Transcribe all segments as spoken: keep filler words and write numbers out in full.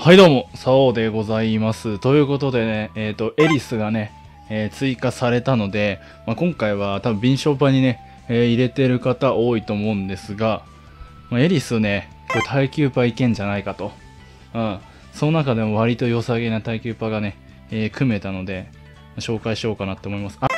はいどうも、サオでございます。ということでね、えっと、エリスがね、えー追加されたので、まあ、今回は多分敏捷版にね、えー入れてる方多いと思うんですが、まあ、エリスね、これ耐久パいけんじゃないかと。うん。その中でも割と良さげな耐久パがね、えー組めたので、紹介しようかなって思います。あ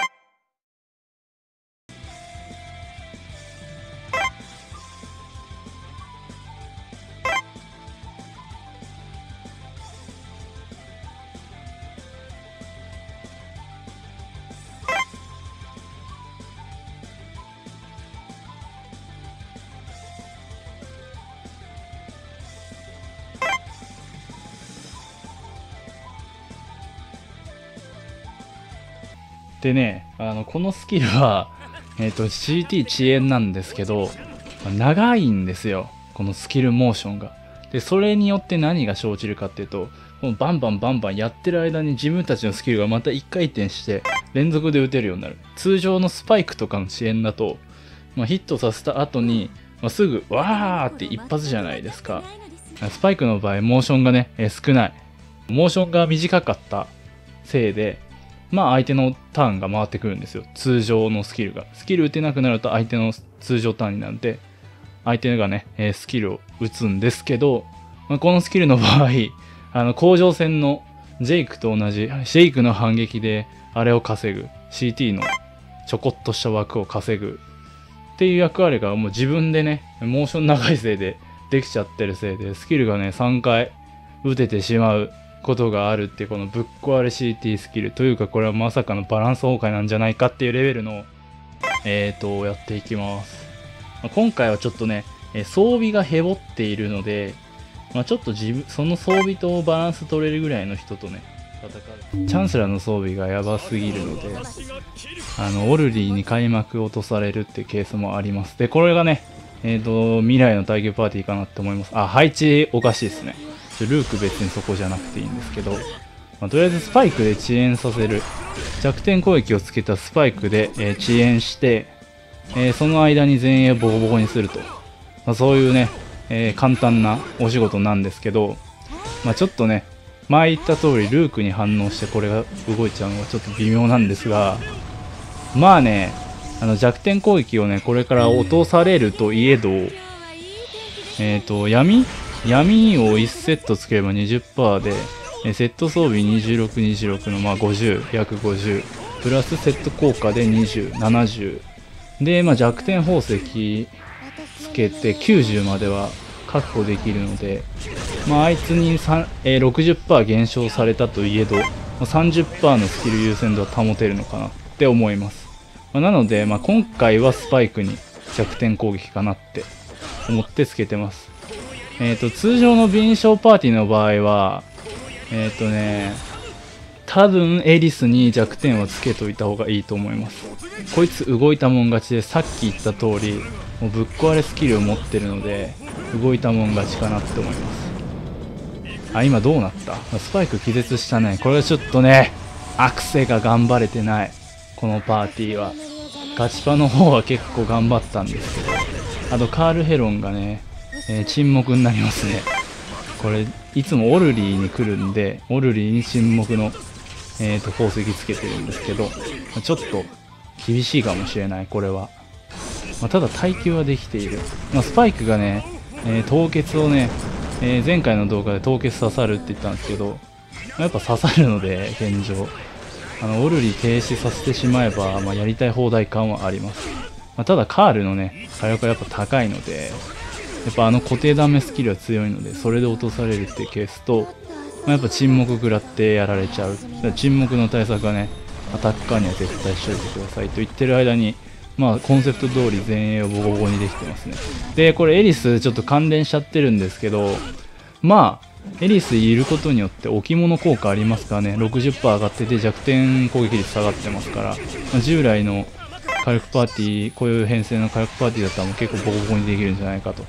でね、あの、このスキルは、えっと、シーティー 遅延なんですけど、まあ長いんですよ。このスキルモーションが。で、それによって何が生じるかっていうと、このバンバンバンバンやってる間に自分たちのスキルがまた一回転して連続で打てるようになる。通常のスパイクとかの遅延だと、まあ、ヒットさせた後に、まあ、すぐわーって一発じゃないですか。スパイクの場合、モーションがね、えー少ない。モーションが短かったせいで、まあ相手のターンが回ってくるんですよ。通常のスキルが。スキル打てなくなると相手の通常ターンになって、相手がね、えースキルを打つんですけど、まあ、このスキルの場合、あの、甲状腺のジェイクと同じ、シェイクの反撃であれを稼ぐ。シーティー のちょこっとした枠を稼ぐ。っていう役割がもう自分でね、モーション長いせいでできちゃってるせいで、スキルがね、さんかい打ててしまうことがあるっていうこのぶっ壊れ シーティー スキルというか、これはまさかのバランス崩壊なんじゃないかっていうレベルのえーとやっていきます。まあ今回はちょっとね、えー装備がヘボっているので、まあ、ちょっと自分その装備とバランス取れるぐらいの人とね戦う。チャンスラーの装備がやばすぎるので、あのオルリーに開幕落とされるっていうケースもあります。でこれがね、えーと未来の耐久パーティーかなって思います。あ、配置おかしいですね。ルーク別にそこじゃなくていいんですけど、まあ、とりあえずスパイクで遅延させる。弱点攻撃をつけたスパイクで、えー遅延して、えーその間に前衛をボコボコにすると。まあ、そういうね、えー簡単なお仕事なんですけど、まあ、ちょっとね、前言った通りルークに反応してこれが動いちゃうのがちょっと微妙なんですが、まあね、あの弱点攻撃をね、これから落とされるといえど、えっ、と、闇闇をいちセットつければ にじゅっパーセント で、えセット装備にじゅうろく、にじゅうろくのまあごじゅう、約ごじゅう、プラスセット効果でにじゅう、ななじゅう。で、まあ、弱点宝石つけてきゅうじゅうまでは確保できるので、まあ、あいつにえーろくじゅっパーセント 減少されたといえど、さんじゅっパーセント のスキル優先度は保てるのかなって思います。まあ、なので、まあ、今回はスパイクに弱点攻撃かなって思ってつけてます。えっ、と、通常の敏捷パーティーの場合は、えっ、とね、多分エリスに弱点をつけといた方がいいと思います。こいつ動いたもん勝ちで、さっき言った通り、もうぶっ壊れスキルを持ってるので、動いたもん勝ちかなって思います。あ、今どうなった？スパイク気絶したね。これはちょっとね、アクセが頑張れてない。このパーティーは。ガチパの方は結構頑張ったんですけど、あとカールヘロンがね、えー沈黙になりますね。これいつもオルリーに来るんで、オルリーに沈黙の、えー、と宝石つけてるんですけど、ちょっと厳しいかもしれない、これは。まあ、ただ耐久はできている。まあ、スパイクがね、えー凍結をね、えー前回の動画で凍結刺さるって言ったんですけど、まあやっぱ刺さるので、現状あのオルリー停止させてしまえば、まあ、やりたい放題感はあります。まあ、ただカールのね火力はやっぱ高いので、やっぱあの固定ダメスキルは強いので、それで落とされるっていうケースと、まあ、やっぱ沈黙食らってやられちゃう。だから沈黙の対策はね、アタッカーには絶対しといてくださいと言ってる間に、まあコンセプト通り前衛をボコボコにできてますね。で、これエリスちょっと関連しちゃってるんですけど、まあ、エリスいることによって置物効果ありますからね、ろくじゅっパーセント上がってて弱点攻撃率下がってますから、まあ、従来の火力パーティー、こういう編成の火力パーティーだったらもう結構ボコボコにできるんじゃないかと。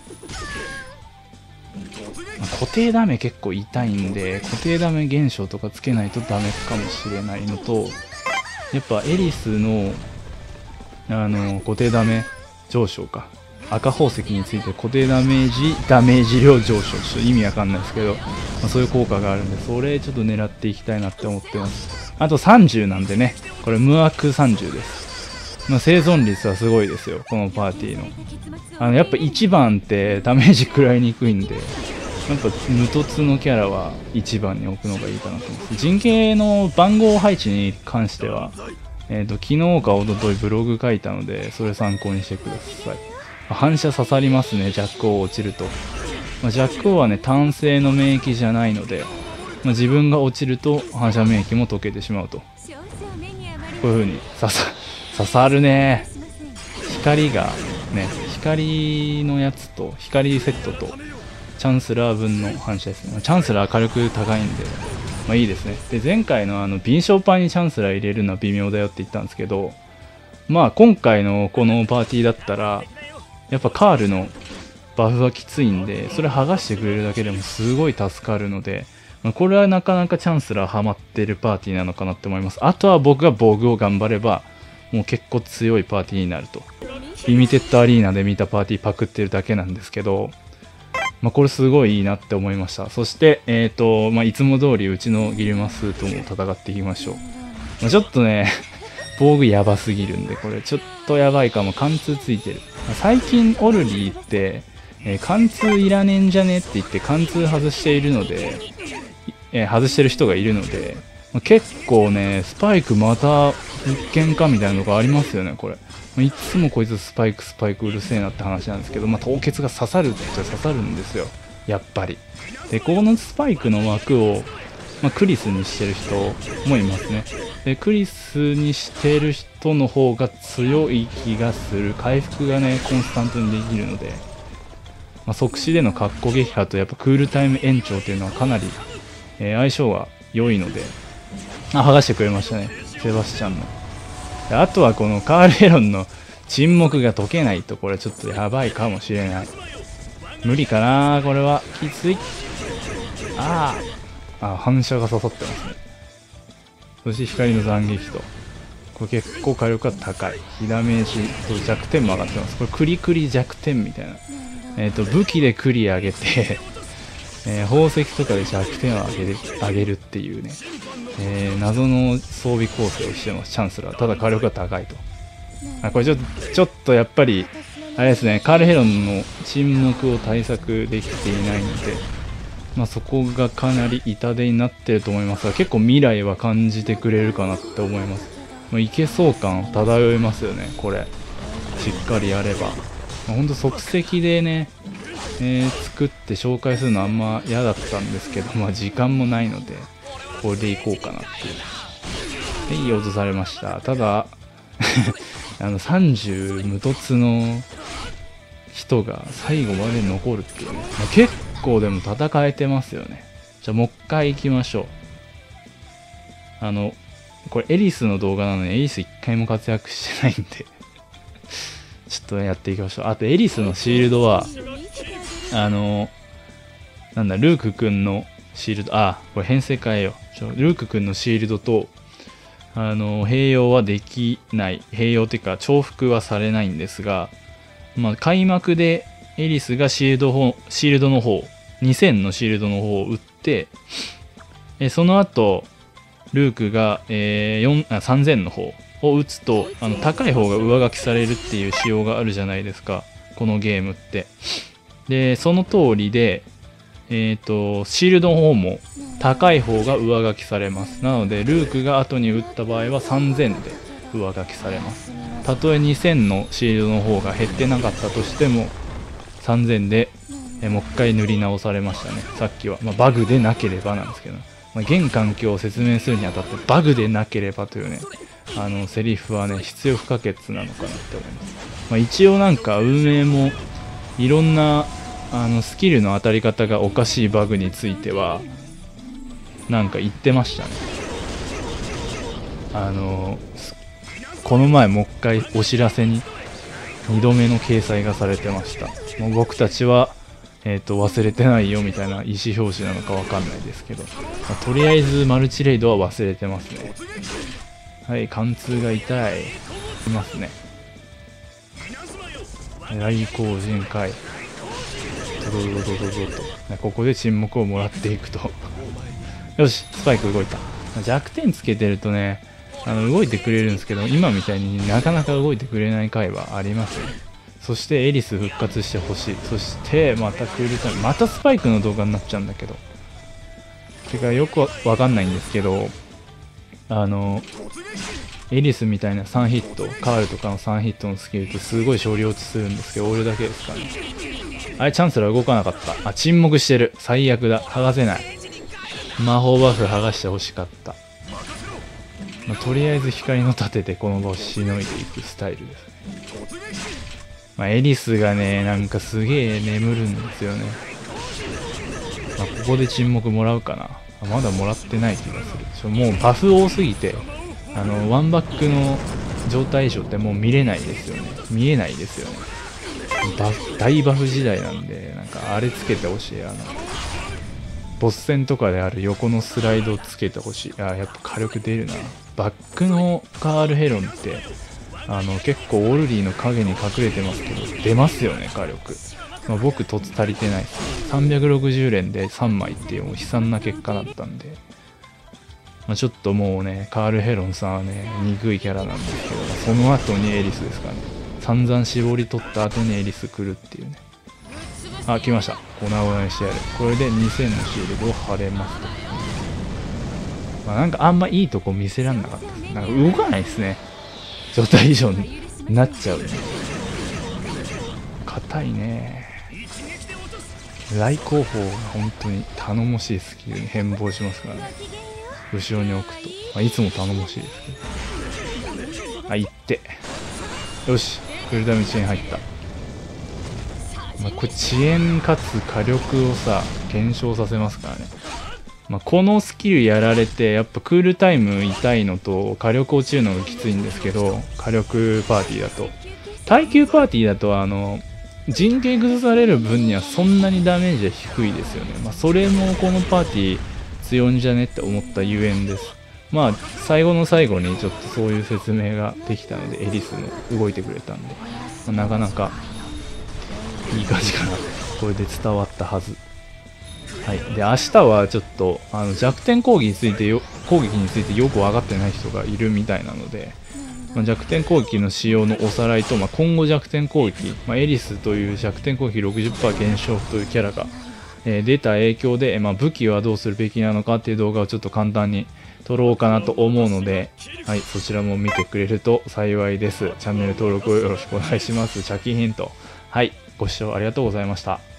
まあ固定ダメ結構痛いんで、固定ダメ減少とかつけないとダメかもしれないのと、やっぱエリスのあの固定ダメ上昇か赤宝石について固定ダメージダメージ量上昇、ちょっと意味わかんないですけど、まあ、そういう効果があるんで、それちょっと狙っていきたいなって思ってます。あとさんじゅうなんでね、これ無悪さんじゅうです。まあ、生存率はすごいですよ、このパーティーの。あのやっぱいちばんってダメージ食らいにくいんで、やっぱ無凸のキャラはいちばんに置くのがいいかなと思います。陣形の番号配置に関しては、えーと、昨日か一昨日ブログ書いたので、それ参考にしてください。反射刺さりますね、ジャック王落ちると。まあ、ジャック王はね、単性の免疫じゃないので、まあ、自分が落ちると反射免疫も解けてしまうと。こういう風に刺さ、刺さるね。光がね、光のやつと、光セットと、チャンスラー分の反射ですね。チャンスラー火力高いんで、まあいいですね。で、前回のあの、敏捷パンにチャンスラー入れるのは微妙だよって言ったんですけど、まあ今回のこのパーティーだったら、やっぱカールのバフはきついんで、それ剥がしてくれるだけでもすごい助かるので、まあ、これはなかなかチャンスラーハマってるパーティーなのかなって思います。あとは僕が防具を頑張れば、もう結構強いパーティーになると。リミテッドアリーナで見たパーティーパクってるだけなんですけど、まあ、これすごいいいなって思いました。そして、えっと、まあ、いつも通りうちのギルマスーとも戦っていきましょう。まあ、ちょっとね、防具やばすぎるんで、これちょっとやばいかも。貫通ついてる。最近オルリーって、えー、貫通いらねえんじゃねって言って貫通外しているので、えー、外してる人がいるので、まあ、結構ね、スパイクまた復権かみたいなのがありますよね、これ。まあ、いつもこいつスパイクスパイクうるせえなって話なんですけど、まあ、凍結が刺さるって言っちゃ刺さるんですよ、やっぱり。で、このスパイクの枠を、まあ、クリスにしてる人もいますね。で、クリスにしてる人の方が強い気がする。回復がね、コンスタントにできるので、まあ、即死での格好撃破とやっぱクールタイム延長っていうのはかなり、えー、相性が良いので、あ、剥がしてくれましたね、セバスチャンの。で、あとはこのカールヘロンの沈黙が解けないと、これちょっとやばいかもしれない。無理かな、これは。きつい。ああ。あ、反射が刺さってますね。そして光の斬撃と。これ結構火力が高い。火ダメージと弱点も上がってます。これクリクリ弱点みたいな。えっと、武器でクリ上げて、えー、宝石とかで弱点を上げる上げるっていうね、えー、謎の装備構成をしてます、チャンスラー。ただ火力が高いと。あ、これちょっと、ちょっとやっぱり、あれですね、カールヘロンの沈黙を対策できていないので、まあ、そこがかなり痛手になってると思いますが、結構未来は感じてくれるかなって思います。まあ、いけそう感漂いますよね、これ。しっかりやれば。まあ、ほんと即席でね、えー、作って紹介するのあんま嫌だったんですけど、まあ時間もないので、これでいこうかなっていう。で、いい音されました。ただ、あのさんじゅう無凸の人が最後まで残るっていうね。まあ、結構でも戦えてますよね。じゃあもう一回行きましょう。あの、これエリスの動画なのにエリス一回も活躍してないんでちょっとやっていきましょう。あとエリスのシールドは、あの、なんだ、ルークくんのシールド、あ、これ編成変えよう。ちょルークくんのシールドと、あの、併用はできない。併用っていうか、重複はされないんですが、まあ、開幕でエリスがシールド方、シールドの方、にせんのシールドの方を打って、えその後、ルークが、えー、よんあさんぜんの方を打つと、あの高い方が上書きされるっていう仕様があるじゃないですか、このゲームって。で、その通りで、えっと、シールドの方も高い方が上書きされます。なので、ルークが後に打った場合はさんぜんで上書きされます。たとえにせんのシールドの方が減ってなかったとしても、さんぜんでえもう一回塗り直されましたね、さっきは。まあ、バグでなければなんですけど、まあ、現環境を説明するにあたって、バグでなければというね、あのセリフはね、必要不可欠なのかなって思います。まあ、一応なんか運営もいろんなあのスキルの当たり方がおかしいバグについてはなんか言ってましたね。あのこの前もう一回お知らせににどめの掲載がされてました。もう僕たちは、えー、と忘れてないよみたいな意思表示なのかわかんないですけど、まあ、とりあえずマルチレイドは忘れてますね。はい、貫通が痛い。いますね。 来光人海ドドドドドドとここで沈黙をもらっていくとよしスパイク動いた。弱点つけてるとねあの動いてくれるんですけど、今みたいになかなか動いてくれない回はありますよ。そしてエリス復活してほしい。そしてまたクールタイム、またスパイクの動画になっちゃうんだけど、てかよくわかんないんですけど、あのエリスみたいなさんヒット、カールとかのさんヒットのスキルってすごい勝利落ちするんですけど、俺だけですかね。あれチャンスラー動かなかった。あ、沈黙してる。最悪だ。剥がせない。魔法バフ剥がしてほしかった。まあ、とりあえず光の盾でこの場をしのいでいくスタイルですね。まあ、エリスがねなんかすげえ眠るんですよね。まあ、ここで沈黙もらうかな。あ、まだもらってない気がする。もうバフ多すぎてあのワンバックの状態異常ってもう見れないですよね。見えないですよね。バフ大バフ時代なんで、なんかあれつけてほしい。あのボス戦とかである横のスライドをつけてほしい。あ、やっぱ火力出るな。バックのカールヘロンってあの結構オルリーの影に隠れてますけど出ますよね火力。まあ、僕凸足りてないです。さんびゃくろくじゅう連でさんまいっていうもう悲惨な結果だったんで、まあ、ちょっともうねカールヘロンさんはね憎いキャラなんですけど、まあ、その後にエリスですかね。散々絞り取った後にエリス来るっていうね。あ、来ました。粉々にしてやる。これでにせんのシールドを貼れますと。まあ、なんかあんまいいとこ見せらんなかったです。なんか動かないですね。状態異常になっちゃうね。硬いね。来後方が本当に頼もしいスキルに変貌しますからね。後ろに置くと。まあ、いつも頼もしいですけど。あ、行って。よし。フルダメージに入った。まあ、これ遅延かつ火力をさ減少させますからね。まあ、このスキルやられてやっぱクールタイム痛いのと火力落ちるのがきついんですけど、火力パーティーだと耐久パーティーだとあの陣形崩される分にはそんなにダメージは低いですよね。まあ、それもこのパーティー強いんじゃねって思ったゆえんです。まあ最後の最後にちょっとそういう説明ができたのでエリスの動いてくれたんで、まあ、なかなかいい感じかな。これで伝わったはず。はい。で、明日はちょっとあの弱点攻撃についてよ攻撃についてよく分かってない人がいるみたいなので、まあ、弱点攻撃の仕様のおさらいと、まあ、今後弱点攻撃、まあ、エリスという弱点攻撃 ろくじゅっパーセント 減少というキャラが、えー、出た影響で、まあ、武器はどうするべきなのかっていう動画をちょっと簡単に撮ろうかなと思うので、はい、そちらも見てくれると幸いです。チャンネル登録をよろしくお願いします。チャキヒント。はい、ご視聴ありがとうございました。